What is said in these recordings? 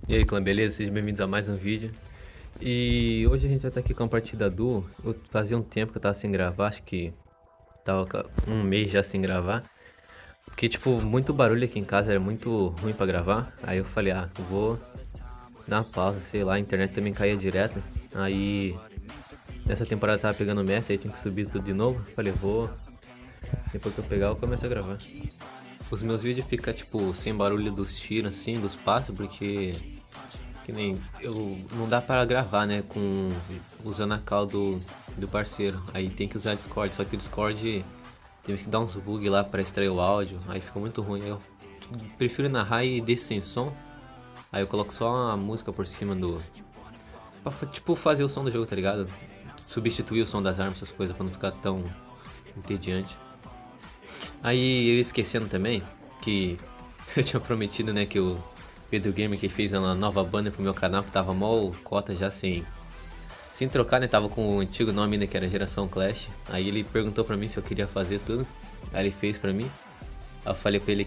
E aí, clã, beleza? Sejam bem-vindos a mais um vídeo. E hoje a gente vai estar aqui com a partida duo. Fazia um tempo que eu tava sem gravar, acho que tava um mês já sem gravar. Porque, tipo, muito barulho aqui em casa, era muito ruim pra gravar. Aí eu falei, eu vou dar uma pausa, sei lá, a internet também caía direto. Aí, nessa temporada eu tava pegando mestre, aí tinha que subir tudo de novo. Falei, depois que eu pegar eu começo a gravar. Os meus vídeos ficam, tipo, sem barulho dos tiros, assim, dos passos, porque que nem eu não dá para gravar, né, com usando a call do parceiro. Aí tem que usar Discord, só que o Discord teve que dar uns bug lá para extrair o áudio, aí fica muito ruim. Aí eu prefiro narrar e deixo sem som. Aí eu coloco só a música por cima do pra, tipo fazer o som do jogo, tá ligado? Substituir o som das armas, essas coisas para não ficar tão entediante. Aí eu esquecendo também que eu tinha prometido, né, que o Pedro Gamer que fez uma nova banner pro meu canal que tava mó cota já sem trocar, né? Tava com o antigo nome, né, que era Geração Clash. Aí ele perguntou pra mim se eu queria fazer tudo. Aí ele fez pra mim. Aí eu falei pra ele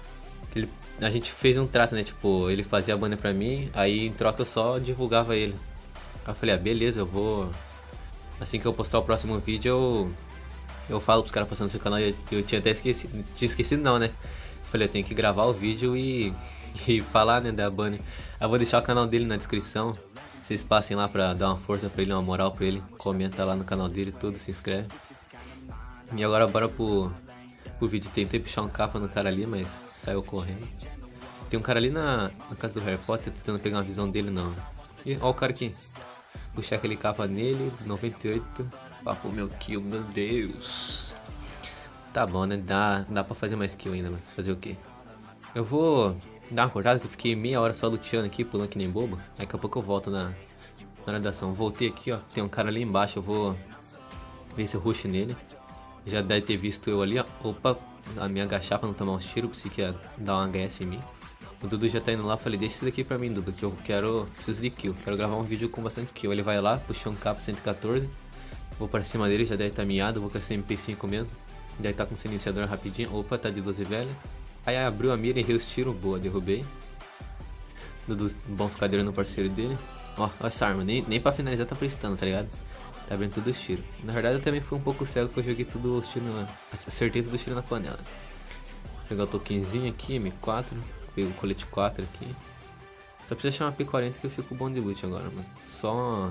a gente fez um trato, né? Tipo, ele fazia a banner pra mim, aí em troca eu só divulgava ele. Aí eu falei, beleza, eu vou. Assim que eu postar o próximo vídeo, eu falo pros caras passando no seu canal. Eu tinha até esquecido. Tinha esquecido não, né? Eu falei, eu tenho que gravar o vídeo e falar, né, da banner. Eu vou deixar o canal dele na descrição. Vocês passem lá pra dar uma força pra ele, uma moral pra ele. Comenta lá no canal dele, tudo, se inscreve. E agora bora pro vídeo. Tentei puxar um capa no cara ali, mas saiu correndo. Tem um cara ali na casa do Harry Potter tentando pegar uma visão dele, não. E ó o cara aqui. Puxar aquele capa nele, 98. Papo meu kill, meu Deus. Tá bom, né? Dá pra fazer mais kill ainda, mas fazer o quê? Eu vou dar uma cortada que eu fiquei meia hora só luteando aqui, pulando que nem bobo. Daqui a pouco eu volto na nadação. Voltei aqui, ó. Tem um cara ali embaixo, eu vou ver se eu rush nele. Já deve ter visto eu ali, ó. Opa, a me agachar pra não tomar uns tiros, pensei que ia dar um HS em mim. O Dudu já tá indo lá, falei, deixa isso daqui pra mim, Dudu, que eu preciso de kill. Quero gravar um vídeo com bastante kill. Ele vai lá, puxou um capa 114. Vou pra cima dele, já deve estar miado, vou com esse MP5 mesmo. Deve estar com o silenciador rapidinho. Opa, tá de 12 velho. Aí abriu a mira, errei os tiros, boa, derrubei. Dudu, bom ficar no parceiro dele. Ó, essa arma, nem pra finalizar tá prestando, tá ligado? Tá abrindo todos os tiros. Na verdade eu também fui um pouco cego que eu joguei tudo os tiros acertei todos os tiros na panela. Vou pegar o tokenzinho aqui, M4. Pego o colete 4 aqui. Só precisa achar uma P40 que eu fico bom de loot agora, mano. Só uma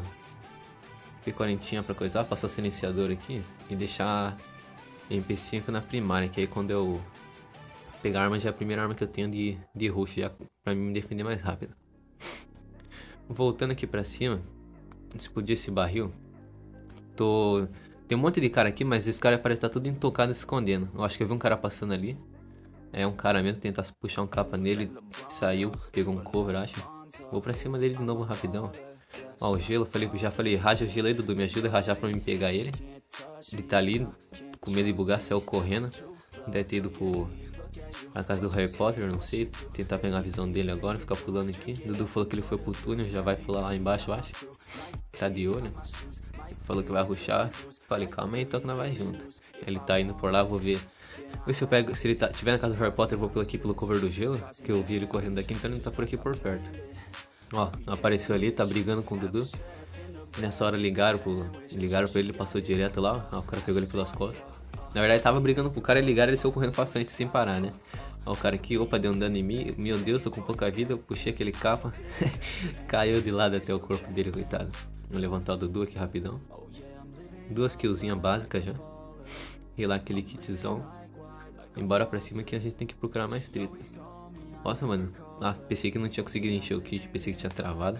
P40 pra coisar, passar o silenciador aqui e deixar MP5 na primária, que aí quando eu pegar a arma já é a primeira arma que eu tenho de rush, já pra me defender mais rápido. Voltando aqui pra cima, explodir esse barril. Tem um monte de cara aqui, mas esse cara parece estar tudo intocado e se escondendo. Eu acho que eu vi um cara passando ali. É um cara mesmo, tentar puxar um capa nele. Saiu, pegou um cover, acho. Vou pra cima dele de novo rapidão. Ó, o gelo, já falei, raja o gelo aí, Dudu, me ajuda a rajar pra mim pegar ele. Ele tá ali, com medo de bugar, saiu correndo. Deve ter ido pra casa do Harry Potter, não sei. Tentar pegar a visão dele agora, ficar pulando aqui. Dudu falou que ele foi pro túnel, já vai pular lá embaixo, eu acho. Tá de olho. Falou que vai rushar. Falei, calma aí, então que nós vai junto. Ele tá indo por lá, vou ver. Vê se eu pego, se ele tiver na casa do Harry Potter, eu vou aqui pelo cover do gelo. Que eu vi ele correndo daqui, então ele tá por aqui por perto. Ó, apareceu ali, tá brigando com o Dudu. Nessa hora ligaram pra ele, ele passou direto lá. Ó, o cara pegou ele pelas costas. Na verdade tava brigando com o cara, ligaram, ele saiu correndo pra frente sem parar, né? Ó, o cara aqui, opa, deu um dano em mim. Meu Deus, tô com pouca vida, eu puxei aquele capa. Caiu de lado até o corpo dele, coitado. Vou levantar o Dudu aqui rapidão. 2 killzinhas básicas já. E lá aquele kitzão. Embora pra cima que a gente tem que procurar mais treta. Nossa, mano. Pensei que não tinha conseguido encher o kit. Pensei que tinha travado.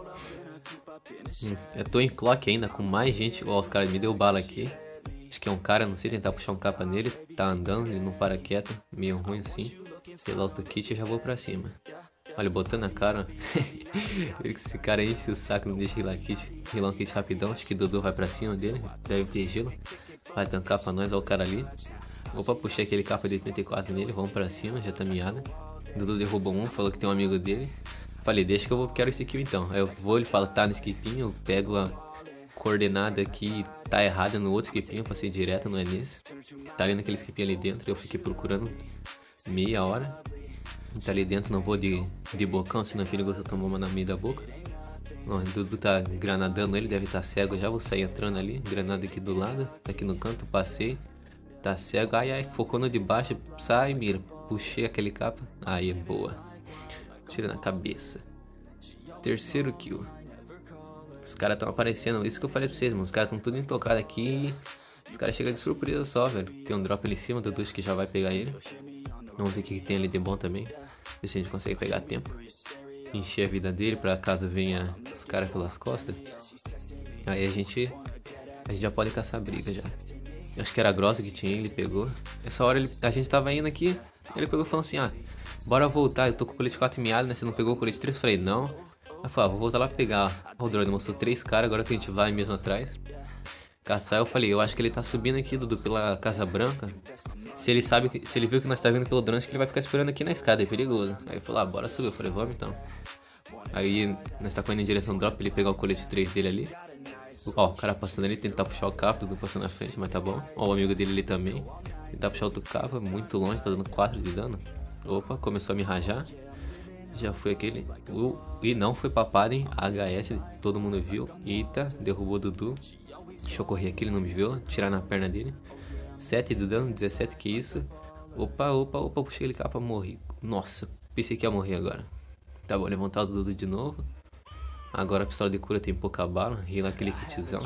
Eu tô em clock ainda com mais gente. Ó, os caras me deu bala aqui. Acho que é um cara, não sei, tentar puxar um capa nele. Tá andando, ele não para quieto. Meio ruim assim. Pelo auto kit eu já vou pra cima. Olha, botando a cara. Esse cara enche o saco, não deixa rilar um kit rapidão. Acho que Dudu vai pra cima dele. Deve ter gelo. Vai tancar pra nós, ó o cara ali. Opa, puxei aquele capa de 84 nele, vamos pra cima, já tá miada. Dudu derrubou um, falou que tem um amigo dele. Falei, deixa que quero esse kill então. Aí eu vou, ele fala, tá no skipinho, eu pego a coordenada aqui, tá errada no outro skipinho, eu passei direto, não é nesse. Tá ali naquele skipinho ali dentro, eu fiquei procurando meia hora. Tá ali dentro, não vou de bocão, senão é perigoso eu tomar uma na meio da boca. Ó, o Dudu tá granadando ele, deve estar cego já, vou sair entrando ali. Granada aqui do lado, tá aqui no canto, passei. Tá cego, ai ai, focou no de baixo, sai, mira. Puxei aquele capa, aí, boa. Tira na cabeça. Terceiro kill. Os caras estão aparecendo, isso que eu falei pra vocês, mano. Os caras estão tudo intocado aqui. Os caras chegam de surpresa só, velho. Tem um drop ali em cima, o Dudu acho que já vai pegar ele. Vamos ver o que tem ali de bom também. Ver se a gente consegue pegar tempo. Encher a vida dele pra caso venha os caras pelas costas. Aí a gente já pode caçar briga já. Eu acho que era a grossa que tinha, ele pegou. Essa hora a gente tava indo aqui, ele pegou e falou assim, ah, bora voltar, eu tô com o colete 4 meado, né, você não pegou o colete 3? Eu falei, não. Aí falou, ah, vou voltar lá pegar. O drone mostrou 3 caras, agora que a gente vai mesmo atrás. Caçar, eu falei, eu acho que ele tá subindo aqui, Dudu, pela Casa Branca. Se ele viu que nós tá vindo pelo drone, acho que ele vai ficar esperando aqui na escada, é perigoso. Aí ele falou, ah, bora subir. Eu falei, vamos então. Aí nós tá correndo em direção ao drop pra ele pegar o colete 3 dele ali. Ó, o cara passando ali, tentar puxar o capa, Dudu passando na frente, mas tá bom. Ó, o amigo dele ali também. Tentar puxar outro capa, muito longe, tá dando 4 de dano. Opa, começou a me rajar. Já foi aquele. E não foi papado, hein? HS, todo mundo viu. Eita, derrubou o Dudu. Deixa eu correr aqui, ele não me viu. Tirar na perna dele. 7 de dano, 17, que isso. Opa, puxei aquele capa, morri. Nossa, pensei que ia morrer agora. Tá bom, levantar o Dudu de novo. Agora a pistola de cura tem pouca bala. Rila aquele kitzão.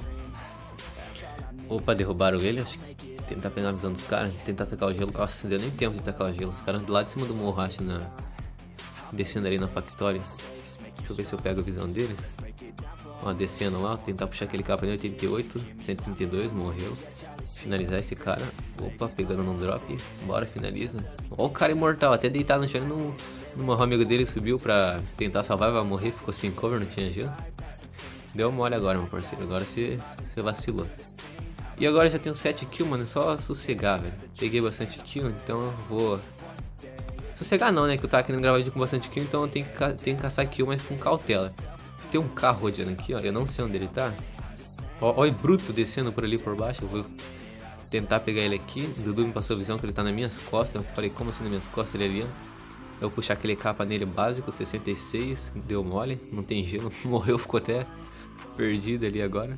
Opa, derrubaram ele. Acho que tentar pegar a visão dos caras. Tentar atacar o gelo. Nossa, deu nem tempo de atacar o gelo. Os caras do lado de cima do morro, acho, descendo ali na Factory. Deixa eu ver se eu pego a visão deles. Ó, descendo lá. Tentar puxar aquele capa em 88. 132, morreu. Finalizar esse cara. Opa, pegando no drop. Bora, finaliza. Ó, o cara imortal. Até deitado no chão. No amigo dele subiu pra tentar salvar, vai morrer, ficou sem cover, não tinha gelo. Deu mole agora, meu parceiro, agora você vacilou. E agora já tenho 7 kills, mano, é só sossegar, velho. Peguei bastante kill, então eu vou... Sossegar não, né, que eu tava querendo gravar vídeo com bastante kill, então eu tenho que caçar kill, mas com cautela. Tem um carro rodeando aqui, ó, eu não sei onde ele tá. Ó, o bruto descendo por ali por baixo, eu vou tentar pegar ele aqui. O Dudu me passou a visão que ele tá nas minhas costas, eu falei, como assim nas minhas costas, ele ali, ó. Eu vou puxar aquele capa nele básico, 66, deu mole, não tem gelo, morreu, ficou até perdido ali agora.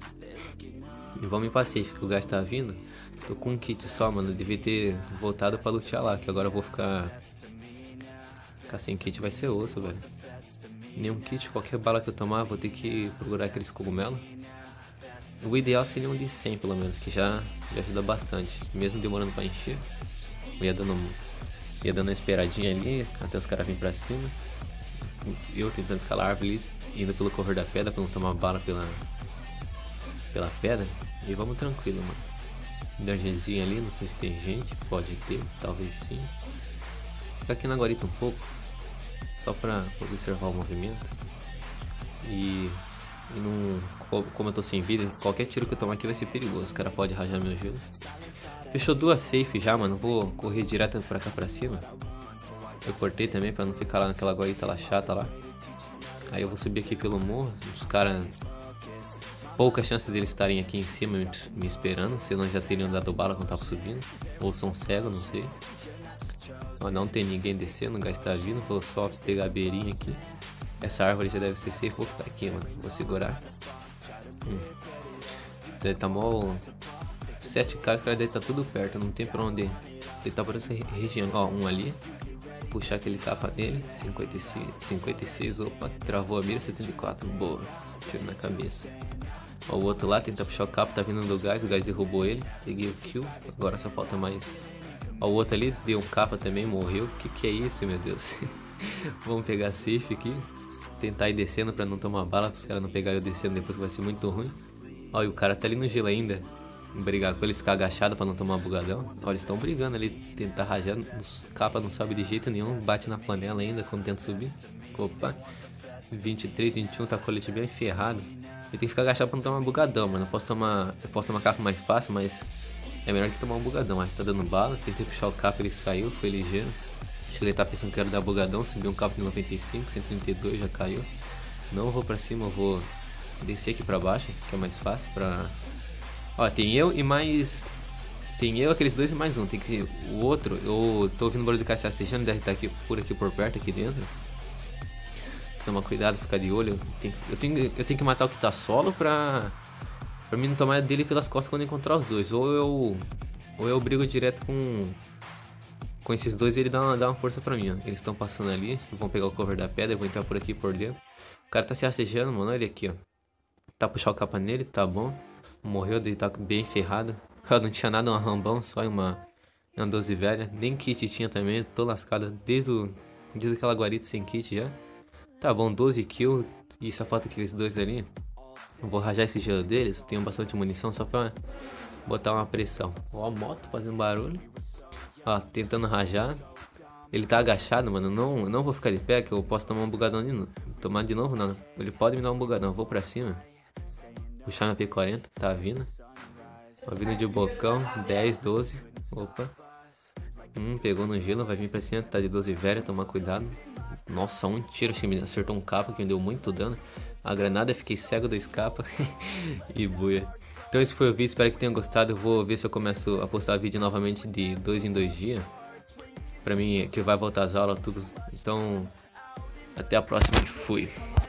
E vamos em Pacífico, o gás tá vindo. Tô com um kit só, mano, devia ter voltado pra lutear lá, que agora eu vou ficar sem kit, vai ser osso, velho. Nenhum kit, qualquer bala que eu tomar, vou ter que procurar aqueles cogumelos. O ideal seria um de 100 pelo menos, que já ajuda bastante, mesmo demorando pra encher. Eu ia dando uma esperadinha ali, até os caras virem pra cima. Eu tentando escalar a árvore ali, indo pelo cover da pedra pra não tomar bala pela pedra. E vamos tranquilo, mano. Energiazinha ali, não sei se tem gente, pode ter, talvez sim. Ficar aqui na guarita um pouco, só pra observar o movimento. E não, como eu tô sem vida, qualquer tiro que eu tomar aqui vai ser perigoso, o cara pode rajar meu gelo. Fechou 2 safe já, mano. Vou correr direto pra cá pra cima. Eu cortei também pra não ficar lá naquela guarita lá chata lá. Aí eu vou subir aqui pelo morro. Os caras... Pouca chance deles estarem aqui em cima me esperando. Senão já teriam dado bala quando tava subindo. Ou são cegos, não sei. Ó, não tem ninguém descendo, o gás tá vindo. Vou só pegar a beirinha aqui. Essa árvore já deve ser safe. Vou ficar aqui, mano. Vou segurar. Tá mó... 7 caras, os caras devem estar tudo perto, não tem pra onde. Deve estar por essa região. Ó, um ali. Puxar aquele capa dele. 56, opa, travou a mira, 74, boa. Tiro na cabeça. Ó, o outro lá, tenta puxar o capa, tá vindo do gás, o gás derrubou ele. Peguei o kill, agora só falta mais. Ó, o outro ali, deu um capa também, morreu. Que é isso, meu Deus? Vamos pegar safe aqui. Tentar ir descendo pra não tomar bala, para os caras não pegarem eu descendo depois que vai ser muito ruim. Ó, e o cara tá ali no gelo ainda. Brigar com ele, ficar agachado pra não tomar bugadão. Olha, eles estão brigando ali, tentar rajar. Os capa não sobe de jeito nenhum, bate na panela ainda quando tenta subir. Opa, 23, 21, tá colete bem ferrado. Ele tem que ficar agachado pra não tomar bugadão, mano. Eu posso tomar capa mais fácil, mas é melhor que tomar um bugadão. Aí tá dando bala, tentei puxar o capa, ele saiu, foi ligeiro. Acho que ele tá pensando que era dar bugadão, subiu um capa de 95, 132, já caiu. Não vou pra cima, eu vou descer aqui pra baixo, que é mais fácil pra... Ó, tem eu e mais Tem eu, aqueles dois e mais um. Tem que. O outro, eu tô ouvindo o barulho do cara se rastejando, deve estar aqui por perto, aqui dentro. Tomar cuidado, ficar de olho. Eu tenho que matar o que tá solo pra mim não tomar dele pelas costas quando encontrar os dois. Ou eu brigo direto com esses dois e ele dá uma força pra mim, ó. Eles estão passando ali, vão pegar o cover da pedra, eu vou entrar por aqui por dentro. O cara tá se rastejando, mano, olha ele aqui, ó. Tá puxar o capa nele, tá bom. Morreu, ele tá bem ferrado. Eu não tinha nada, um arrambão, só uma 12 velha. Nem kit tinha também, tô lascado desde aquela guarita sem kit já. Tá bom, 12 kills e só falta aqueles dois ali. Eu vou rajar esse gelo deles, tenho bastante munição só pra botar uma pressão. Ó a moto fazendo barulho. Ó, tentando rajar. Ele tá agachado, mano. Eu não vou ficar de pé, que eu posso tomar um bugadão de novo. Tomar de novo, não. Ele pode me dar um bugadão. Eu vou pra cima. Puxar minha P40. Tá vindo. Ó, vindo de bocão. 10, 12. Opa. Pegou no gelo. Vai vir pra cima. Tá de 12 velha. Tomar cuidado. Nossa, um tiro. Acho que me acertou um capa que me deu muito dano. A granada, fiquei cego da escapa. E buia. Então esse foi o vídeo, espero que tenham gostado. Eu vou ver se eu começo a postar vídeo novamente de 2 em 2 dias. Pra mim, que vai voltar às aulas, tudo. Então, até a próxima e fui.